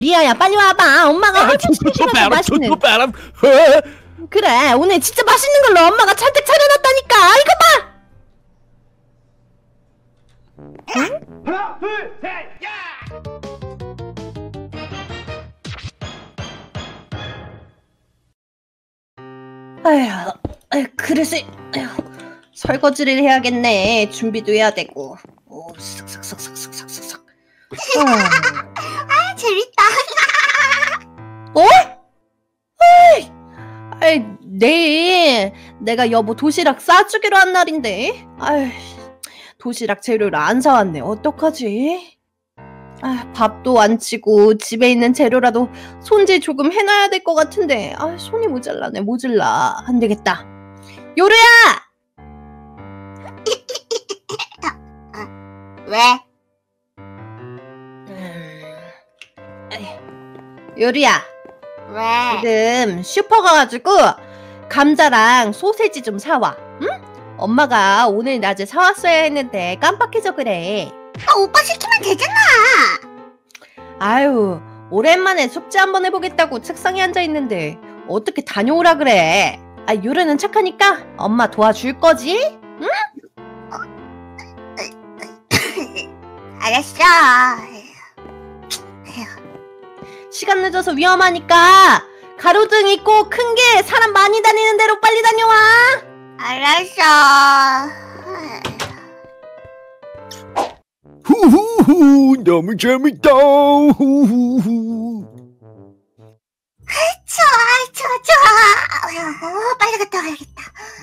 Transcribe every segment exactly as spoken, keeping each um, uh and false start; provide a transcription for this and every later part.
리아야, 빨리 와봐. 엄마가 한참 시키면서 맛있는. 그래, 오늘 진짜 맛있는 걸로 엄마가 잔뜩 차려놨다니까. 이거 봐. 응? 하나, 둘, 셋, 야! 아휴, 아휴, 그릇을, 아휴, 설거지를 해야겠네. 준비도 해야 되고. 오, 쓱쓱쓱쓱쓱쓱쓱. 아, 재밌다. 어? 에이, 아이, 내일 내가 여보 도시락 싸주기로 한 날인데. 아이, 도시락 재료를 안 사왔네. 어떡하지? 아, 밥도 안 치고 집에 있는 재료라도 손질 조금 해놔야 될 것 같은데. 아, 손이 모자라네. 모질라. 안 되겠다. 요루야! 왜? 음, 요루야. 왜? 지금 슈퍼 가가지고 감자랑 소세지 좀 사와. 응? 엄마가 오늘 낮에 사왔어야 했는데 깜빡해서 그래. 아, 오빠 시키면 되잖아. 아유, 오랜만에 숙제 한번 해보겠다고 책상에 앉아있는데 어떻게 다녀오라 그래. 아, 요루는 착하니까 엄마 도와줄 거지? 응? 알았어. 시간 늦어서 위험하니까 가로등 있고 큰 게 사람 많이 다니는 데로 빨리 다녀와. 알았어. 후후후, 너무 재밌다. 후후후. 좋아, 좋아, 좋아. 어, 빨리 갔다 와야겠다.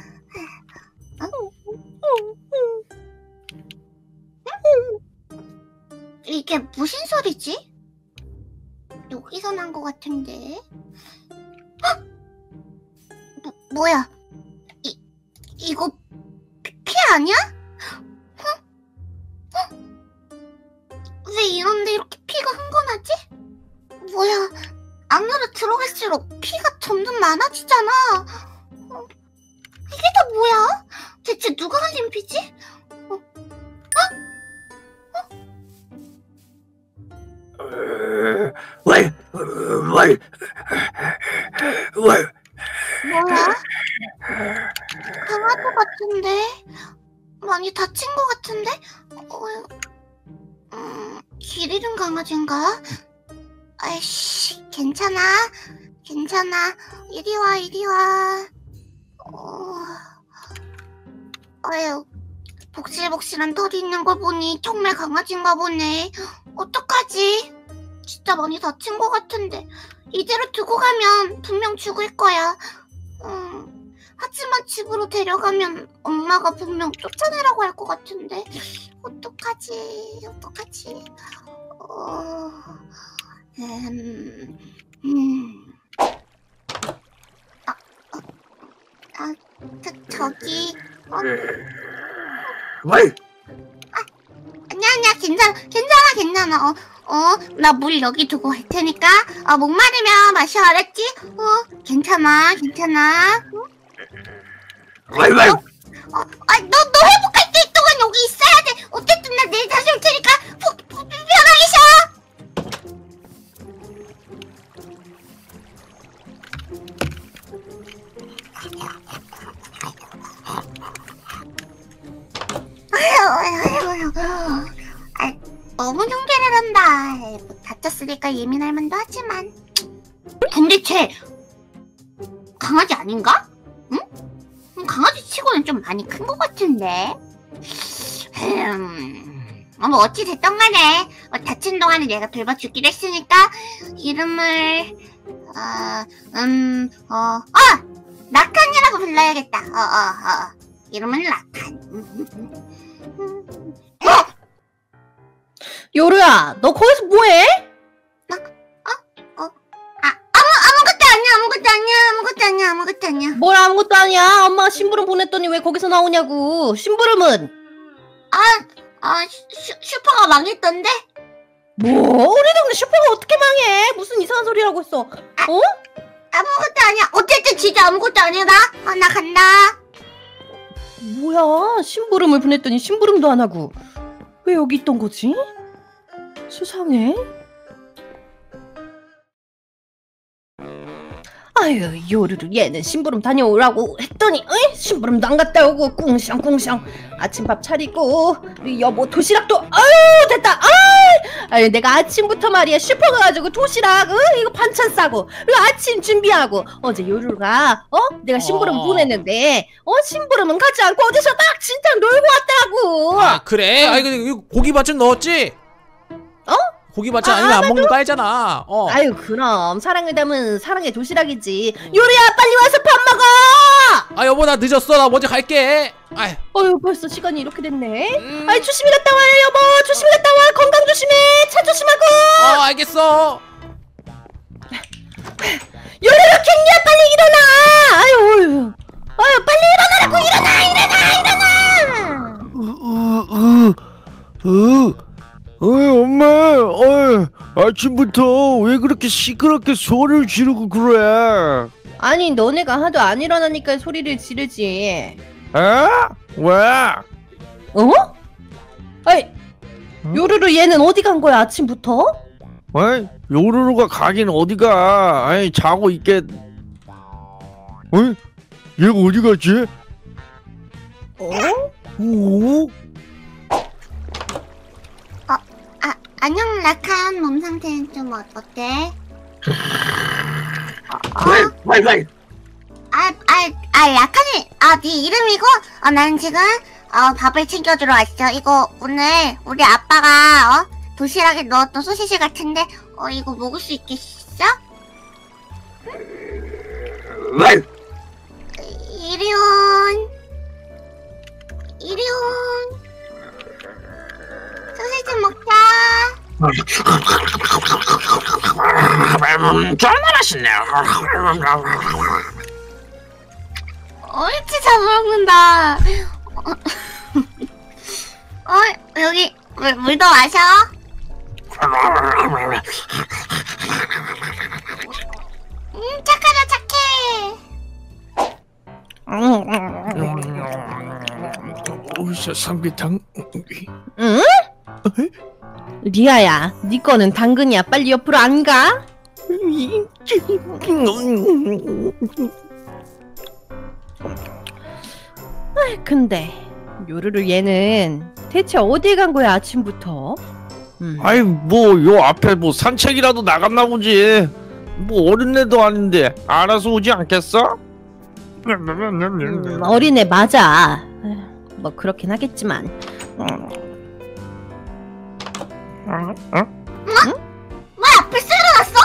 이게 무슨 소리지? 여기서 난 것 같은데. 헉! 뭐, 뭐야? 이, 이거 피, 피 아니야? 어? 어? 왜 이런데 이렇게 피가 흥건하지? 뭐야? 안으로 들어갈수록 피가 점점 많아지잖아. 어? 이게 다 뭐야? 대체 누가 흘린 피지? 어? 어? 왜? 왜? 왜? 뭐야? 강아지 같은데? 많이 다친 것 같은데? 어, 음, 길 잃은 강아지인가? 아이씨, 괜찮아. 괜찮아. 이리 와, 이리 와. 어, 아유, 복실복실한 털이 있는 걸 보니 정말 강아지인가 보네. 어떡하지? 진짜 많이 다친 것 같은데 이대로 두고 가면 분명 죽을 거야. 음, 하지만 집으로 데려가면 엄마가 분명 쫓아내라고 할 것 같은데 어떡하지? 어떡하지? 어... 음... 음... 아, 어, 아, 저, 저기... 어? 왜? 아니야, 아니야, 괜찮아, 괜찮아, 괜찮아. 어, 어, 나 물 여기 두고 갈 테니까, 어, 목마르면 마셔, 알았지? 어, 괜찮아, 괜찮아. 왜, 왜? 어, 어, 아, 너, 너 회복할 때 동안 여기 있어야 돼. 어쨌든 나 내일 다시 올 테니까, 푹, 푹, 편하게 쉬어. 아유, 아유, 아유, 아유. 아, 너무 흉계를 한다. 뭐 다쳤으니까 예민할 만도 하지만. 근데 쟤 강아지 아닌가? 응? 강아지 치고는 좀 많이 큰 것 같은데. 음, 어, 뭐 어찌 됐던 간에 뭐 다친 동안에 내가 돌봐주기로 했으니까 이름을 어, 음, 어, 어! 라칸이라고 불러야겠다. 어, 어, 어. 이름은 라칸. 어? 요루야, 너 거기서 뭐해? 어? 어? 어? 아, 아무, 아무것도 아니야, 아무것도 아니야, 아무것도 아니야, 아무것도 아니야. 뭘 아무것도 아니야. 엄마가 심부름 보냈더니 왜 거기서 나오냐고. 심부름은? 아, 아, 슈, 슈퍼가 망했던데? 뭐? 우리 동네 슈퍼가 어떻게 망해? 무슨 이상한 소리라고 했어. 어? 아무것도 아니야. 어쨌든 진짜 아무것도 아니다. 어, 나 간다. 뭐야? 심부름을 보냈더니 심부름도 안 하고. 왜 여기 있던 거지? 수상해. 아유, 요루루 얘는 심부름 다녀오라고 했더니 어이? 심부름도 안 갔다 오고 꿍샹꿍샹 아침밥 차리고 우리 여보 도시락도 아유 됐다. 아유, 아유 내가 아침부터 말이야 슈퍼 가가지고 도시락 어? 이거 반찬 싸고 그리고 아침 준비하고 어제 요루루가 어? 내가 심부름 어. 보냈는데 어? 심부름은 가지 않고 어디서 딱 진짜 놀고 왔다고. 아 그래? 아이 근데 이거 고기 반찬 넣었지? 어? 고기 반찬 아, 아니면 안 먹는 거 알잖아. 어. 아유 그럼 사랑을 담은 사랑의 도시락이지. 요리야 빨리 와서 밥 먹어. 아 여보 나 늦었어. 나 먼저 갈게. 아이. 어휴 벌써 시간이 이렇게 됐네. 음. 아이 조심히 갔다 와요 여보. 조심히 갔다 와. 건강 조심해. 차 조심하고. 어 알겠어. 요리로 캔디야 빨리 일어나. 아유 어휴. 아유 빨리 일어나라고. 일어나 일어나 일어나. 으, 으, 으. 어이 엄마, 어이 아침부터 왜 그렇게 시끄럽게 소리를 지르고 그래? 아니 너네가 하도 안 일어나니까 소리를 지르지. 에? 왜? 어? 아이 응? 요루루 얘는 어디 간 거야 아침부터? 어이 요루루가 가긴 어디가? 아이 자고 있겠. 어이 얘가 어디 갔지? 어? 오? 안녕 라칸. 몸 상태는 좀 어, 어때? 왜? 왜? 왜? 아, 아, 아 라칸이 아 네 이름이고 어 나는 지금 어 밥을 챙겨주러 왔어. 이거 오늘 우리 아빠가 어 도시락에 넣었던 소시지 같은데 어 이거 먹을 수 있겠어? 왜? 이리온 이리온 소시지 먹자. 정말 맛있네. 옳지 잘 먹는다. 어 여기 물, 물도 마셔. 음 착하다 착해. 어디서 삼계탕? 응? 리아야, 네 거는 당근이야. 빨리 옆으로 안 가? 아이, 근데 요루루 얘는 대체 어디 간 거야 아침부터? 음. 아이 뭐 요 앞에 뭐 산책이라도 나갔나 보지. 뭐 어린애도 아닌데 알아서 오지 않겠어? 음, 어린애 맞아. 에휴, 뭐 그렇긴 하겠지만. 음. 뭐야 벌써 일어났어?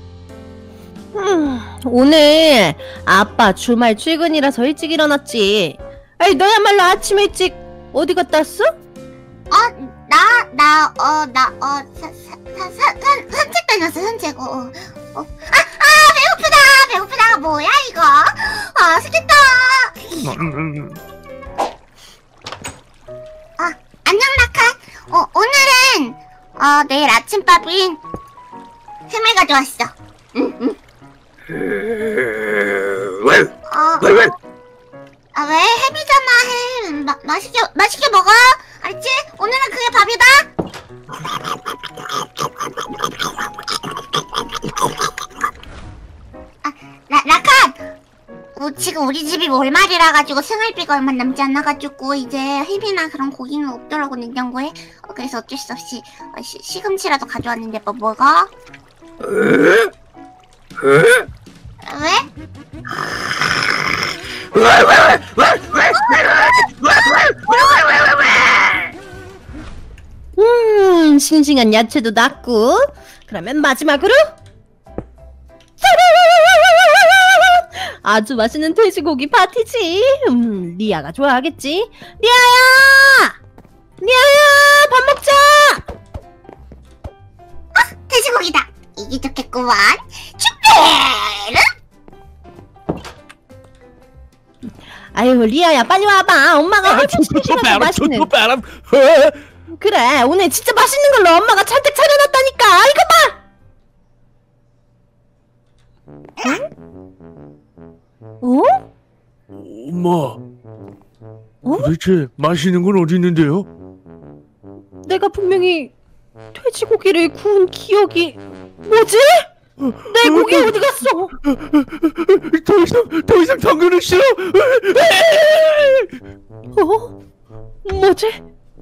음, 오늘 아빠 주말 출근이라서 일찍 일어났지. 아이 너야말로 아침 일찍 어디 갔다 왔어? 나, 나, 어, 나, 어, 사, 사, 사, 사, 산, 산책 다녔어, 산책, 어, 어. 어. 아, 아, 배고프다, 배고프다, 뭐야, 이거? 아, 맛있겠다. 아, 안녕, 라카. 어, 오늘은, 어, 내일 아침밥인 햄을 가져왔어. 응, 응. 왜? 어, 왜? 왜? 아, 왜? 햄이잖아, 햄. 마, 맛있게, 맛있게 먹어. 알지? 오늘은 그게 밥이다. 아, 라, 라칸! 어, 지금 우리 집이 월말이라 가지고 생활비가 얼마 남지 않아 가지고 이제 햄이나 그런 고기는 없더라고 냉장고에. 어, 그래서 어쩔 수 없이 어, 시, 시금치라도 가져왔는데 뭐 먹어? 에? 에? 왜? 왜? 왜? 왜? 왜? 왜? 왜? 왜? 왜? 왜? 왜? 음, 싱싱한 야채도 났고. 그러면 마지막으로 아주 맛있는 돼지고기 파티지. 음, 리아가 좋아하겠지. 리아야! 리아야! 밥 먹자! 돼지고기다. 이게 좋겠구만. 준비를. 아유, 리아야 빨리 와봐. 엄마가 훨씬 싱싱하고 맛있는. 그래, 오늘 진짜 맛있는 걸로 엄마가 잔뜩 차려놨다니까. 이거 봐! 어? 엄마, 어? 도대체 맛있는 건 어디 있는데요? 내가 분명히 돼지고기를 구운 기억이... 뭐지? 내 고기 어디 갔어? 더 이상 더 이상 당근은 싫어. 어? 뭐지?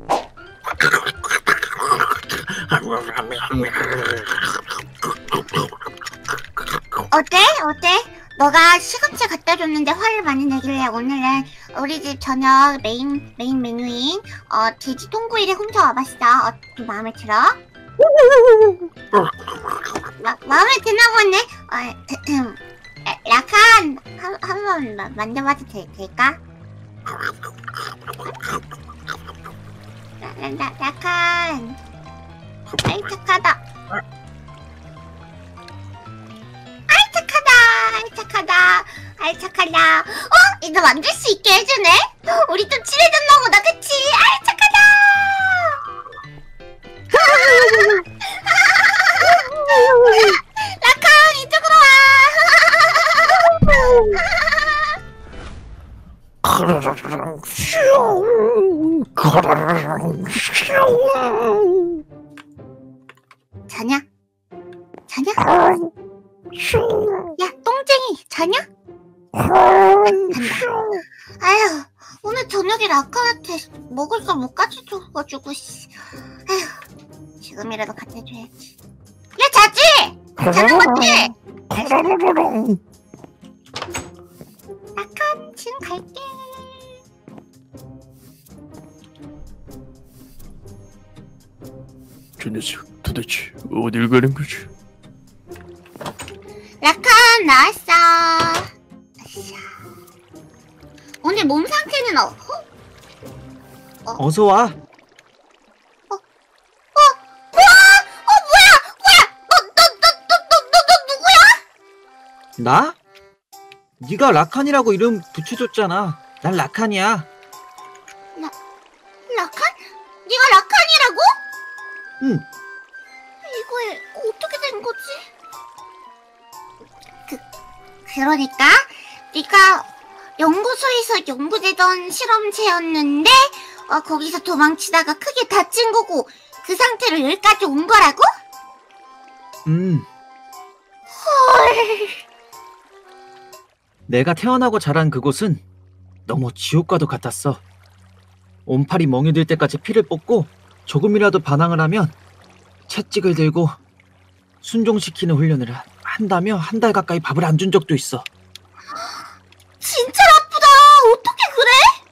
어때? 어때? 너가 시금치 갖다 줬는데 화를 많이 내길래 오늘은 우리 집 저녁 메인 메인 메뉴인 어 돼지 통구이를 훔쳐와봤어. 어떻게 마음에 들어? 마, 마음에 드나 보네. 어, 라- 라칸 한 한번 마- 만져봐도 되, 될까? 라, 라, 라, 라칸. 아이 착하다. 아이 착하다. 아이 착하다. 아이 착하다. 어? 이거 만들 수 있게 해주네? 우리 좀 친해졌나 보다, 그치? 아이 착하다. 라칸 이쪽으로 와. 자냐? 자냐? 야, 똥쟁이, 자냐? 아휴, 오늘 저녁에 라칸한테 먹을 거 못 가져줘가지고, 씨. 아휴, 지금이라도 갖다 줘야지. 야, 자지! 자는 거지? 라칸, 지금 갈게. 저 녀석 도대체 어딜 가는 거지? 라칸, 나왔어. 아이샤. 오늘 몸 상태는 어? 어? 어서 와. 어? 어? 뭐야? 어, 뭐야? 뭐야? 너, 너, 너, 너, 너, 너, 너 누구야? 나? 네가 라칸이라고 이름 붙여줬잖아. 난 라칸이야. 라칸? 네가 라칸이라고? 응. 이거에 어떻게 된 거지? 그, 그러니까 네가 연구소에서 연구되던 실험체였는데 어, 거기서 도망치다가 크게 다친 거고 그 상태로 여기까지 온 거라고? 음. 헐. 내가 태어나고 자란 그곳은 너무 지옥과도 같았어. 온팔이 멍이 들 때까지 피를 뽑고 조금이라도 반항을 하면 채찍을 들고 순종시키는 훈련을 하- 한다며 한 달 가까이 밥을 안 준 적도 있어. 진짜 나쁘다. 어떻게 그래?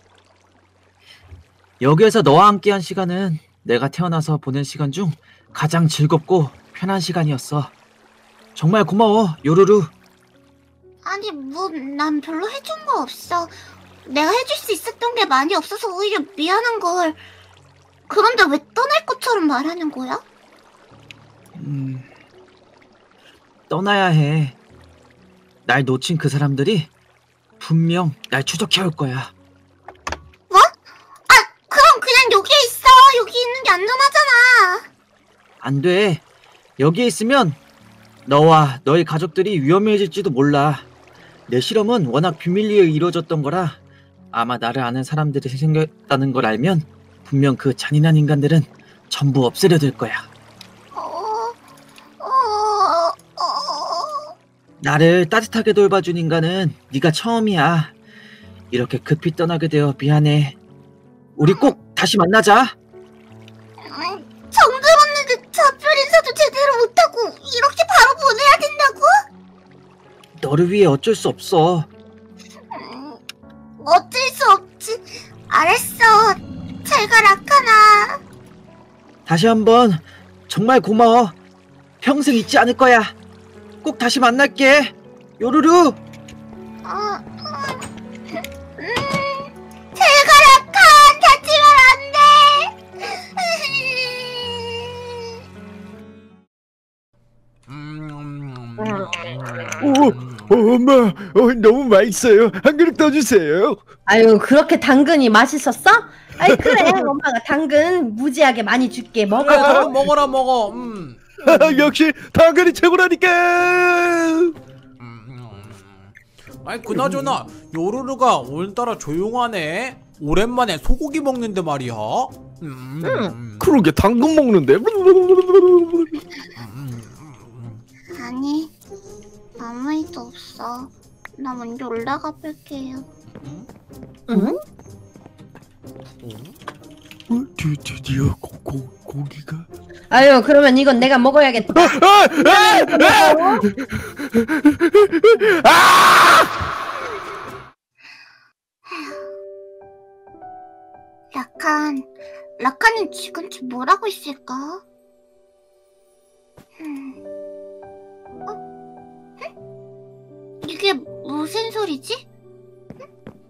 여기에서 너와 함께한 시간은 내가 태어나서 보낸 시간 중 가장 즐겁고 편한 시간이었어. 정말 고마워, 요루루. 아니 뭐 난 별로 해준 거 없어. 내가 해줄 수 있었던 게 많이 없어서 오히려 미안한 걸. 그런데 왜 떠날 것처럼 말하는 거야? 음... 떠나야 해. 날 놓친 그 사람들이 분명 날 추적해올 거야. 뭐? 아 그럼 그냥 여기에 있어. 여기 있는 게 안전하잖아. 안 돼. 여기에 있으면 너와 너의 가족들이 위험해질지도 몰라. 내 실험은 워낙 비밀리에 이루어졌던 거라 아마 나를 아는 사람들이 생겼다는 걸 알면 분명 그 잔인한 인간들은 전부 없애려 들 거야. 어... 어... 어... 나를 따뜻하게 돌봐준 인간은 네가 처음이야. 이렇게 급히 떠나게 되어 미안해. 우리 꼭 다시 만나자. 음, 정들었는데 작별 인사도 제대로 못하고 이렇게 바로 보내야 된다고? 너를 위해 어쩔 수 없어. 음, 어쩔 수 없지. 알았어. 잘 가 라칸아. 다시 한번 정말 고마워. 평생 잊지 않을 거야. 꼭 다시 만날게. 요루루. 어, 어, 음, 잘 가 라칸. 다치면 안 돼. 오, 어, 엄마, 어, 너무 맛있어요. 한 그릇 더 주세요. 아유, 그렇게 당근이 맛있었어? 아이, 그래. 엄마가 당근 무지하게 많이 줄게. 그래, 먹어. 당근 먹어라 먹어. 음. 역시 당근이 최고라니까. 아니 그나저나 요루루가 오늘따라 조용하네. 오랜만에 소고기 먹는데 말이야. 음. 음. 그러게 당근 먹는데. 아니 아무 일도 없어. 나 먼저 올라가 볼게요. 응? 어, 드, 드디어 고, 고, 고기가. 아유, 그러면 이건 내가 먹어야겠다. 라칸, 라칸은 지금쯤 뭘 하고 있을까? 음. 어? 응? 이게 무슨 소리지? 응?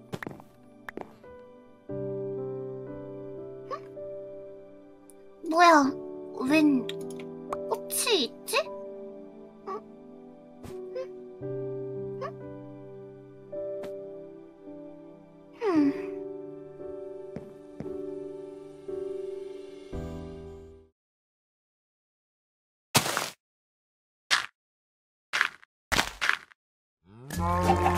응? 뭐야? 웬 꽃이 있지? 응? 응? 응? 음. Oh.